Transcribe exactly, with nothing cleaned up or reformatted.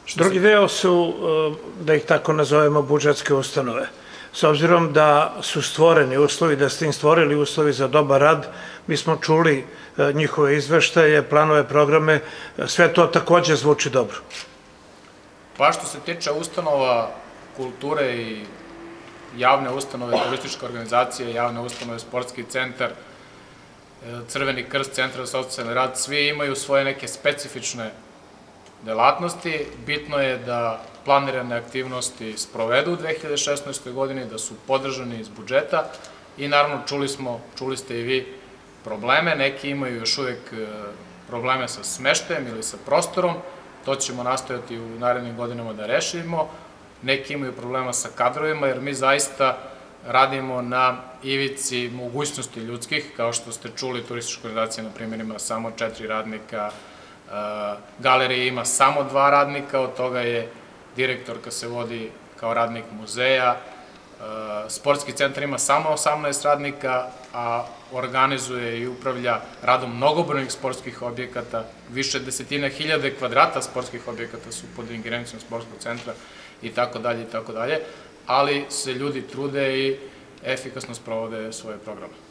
Drugi deo su, da ih tako nazovemo, budžetske ustanove. S obzirom da su stvoreni uslovi, da ste im stvorili uslovi za dobar rad, mi smo čuli njihove izveštaje, planove, programe, sve to takođe zvuči dobro. Pa što se tiče ustanova kulture i javne ustanove, turističke organizacije, javne ustanove, sportski centar, Crveni krst, centar za socijalni rad, svi imaju svoje neke specifične delatnosti. Bitno je da planirane aktivnosti sprovedu u dve hiljade šesnaestoj godini, da su podržani iz budžeta i naravno čuli smo, čuli ste i vi probleme, neki imaju još uvek probleme sa smeštajem ili sa prostorom, to ćemo nastojati u narednim godinama da rešimo, neki imaju problema sa kadrovima jer mi zaista radimo na ivici mogućnosti ljudskih, kao što ste čuli, turistička organizacija, na primjer, ima samo četiri radnika, galerija ima samo dva radnika, od toga je direktorka se vodi kao radnik muzeja, sportski centar ima samo osamnaest radnika, a organizuje i upravlja radom mnogobrojnih sportskih objekata, više desetina hiljade kvadrata sportskih objekata su pod ingerencijom sportskog centra i tako dalje i tako dalje, ali se ljudi trude i efikasno sprovode svoje programe.